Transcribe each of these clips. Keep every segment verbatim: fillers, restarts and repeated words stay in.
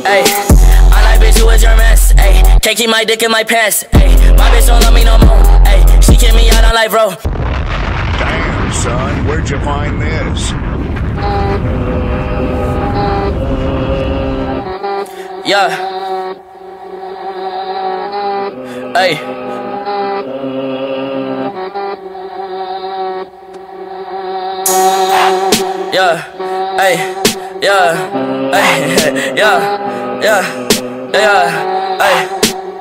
Ayy, I like bitch, who is your mess? Ayy, can't keep my dick in my pants. Ayy, my bitch don't love me no more. Ayy, she kick me out on life, bro. Damn, son, where'd you find this? Yeah. Ayy. Yeah. Ayy. Yeah. Ayy. Yeah. Yeah. Yeah. Ayy.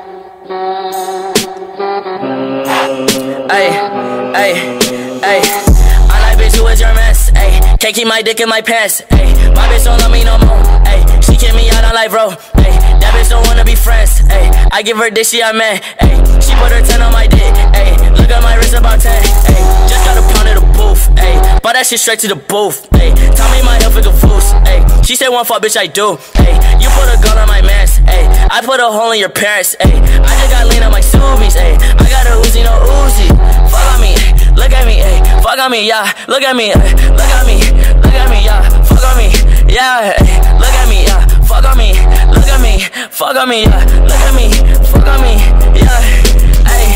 Ayy. Ayy. Ayy. I like bitch, who is your mess? Ayy, can't keep my dick in my pants. Ayy, my bitch don't love me no more. Ayy, she kick me out on life, bro. Ayy, that bitch don't wanna be friends. Ayy, I give her dick, she a man. Ayy, she put her ten on my dick. Ayy, look at my wrist about ten. Ayy, just got a pound of the booth. Ayy, bought that shit straight to the booth. Ayy, tell me my health is a foos. Ayy, she said one fuck, bitch, I do. Ayy, you put a gun on my mans. Ayy, I put a hole in your parents. Ayy, I just got lean on my Subies. Ayy, I got a Uzi, no Uzi. Fuck on me, look at me, ayy, fuck on me, yeah. Look at me, ay, look at me, look at me, yeah. Fuck on me, yeah. Ay, look at me, yeah. Fuck on me, look at me, fuck on me, yeah. Look at me, fuck on me, yeah. Ay.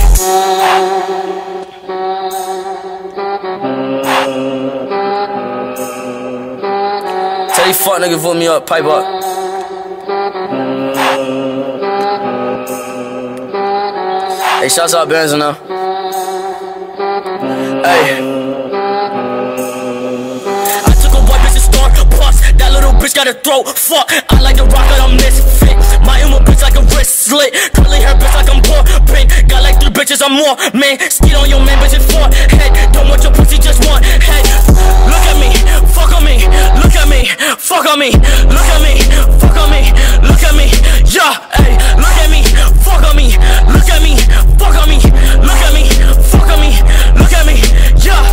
Tell these fuck niggas vote me up, pipe up. Hey, shouts out Benzo now. Hey. I took a white bitch to star plus. That little bitch got a throat. Fuck, I like the rock, I'm misfit. My emo bitch like a wrist slit. Curly hair bitch like I'm poor pink. Got like three bitches, I'm more man. Skeet on your man, bitch, it's for head. Don't want your pussy, just want head. Look at me, fuck on me. Look at me, fuck on me. Look at me, fuck on me. Look at me, yeah, hey. Look at me, fuck on me. Look at me, fuck on me. Look at me, fuck on me. Look at me, yeah.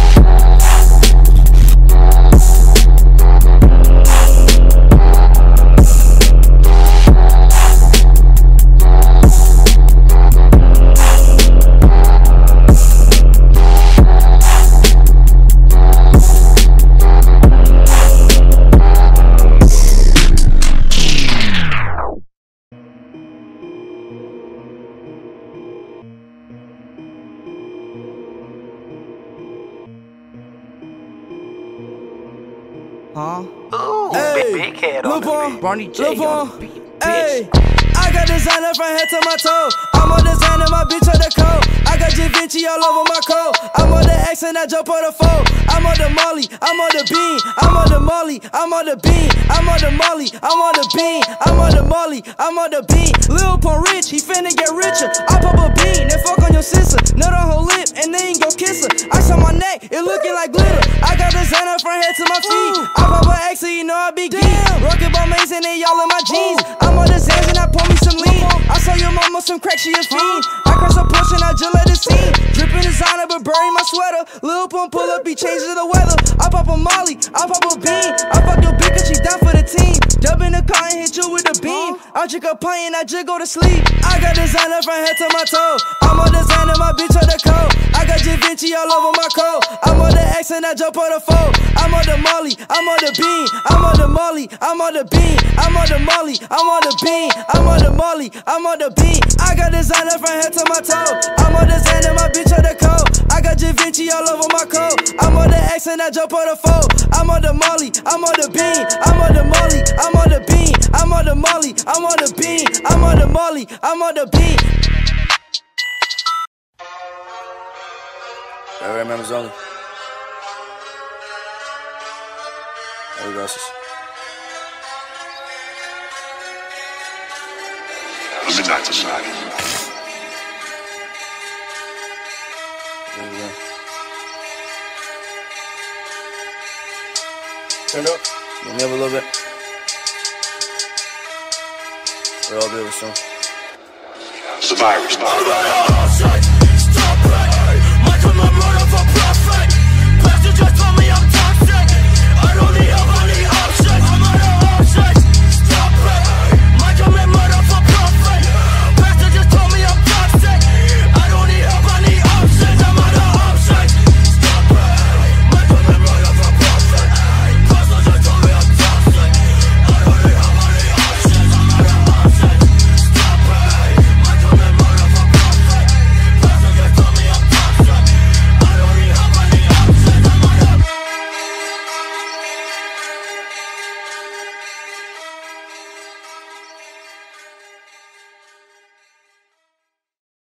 Huh? Ooh, Hey, big, big head on Lupon, the Barney J Lupon, on the beat, hey, bitch. I got designer from head to my toe. I'm on designer, my bitch on the coat. I got Da Vinci all over my coat. I'm on the X and I jump on the phone. I'm on the Molly, I'm on the bean. I'm on the Molly, I'm on the bean. I'm on the Molly, I'm on the bean. I'm on the Molly, I'm on the bean. Lil Pump rich, he finna get richer. I pop a bean, then fuck on your sister. Nut on her lip, and then go kiss her. Ice on my neck, it looking like glitter. I got designer from head to my feet. I pop a X, so you know I be geek. Rockin' ball maze and they all in my jeans. I'm on the Zans and I pour me some lean. I saw your mama some crack, she a fiend. I cross a push and I just let it scene. Drippin' designer but bury my sweater. Lil Pump pull up, he changes the weather. I pop a Molly, I pop a bean. I fuck your bitch cause she down for the team. Dub in the car and hit you with a beam. I drink a pint and I just go to sleep. I got designer from head to my toe. I'm on designer, my bitch on the coat. I got Da Vinci all over my coat. I'm on the X and I jump on the phone. I'm on the Molly, I'm on the bean. I'm on the Molly, I'm on the bean. I'm on the Molly, I'm on the bean. I'm on the Molly, I'm on the bean. I got designer from head to my toe. I'm on designer, my bitch on the coat. I got Da Vinci all over my coat. I'm on the X and I jump on the phone. I'm on the Molly, I'm on the bean. I'm on the Molly, I'm on the bean. I'm on the Molly, I'm on the bean. I'm on the Molly, I'm on the bean. Alright, members only. There we go, sis. Midnight Society. There we go. Turn up. Let me up a little bit. We're all good with some. Survivors.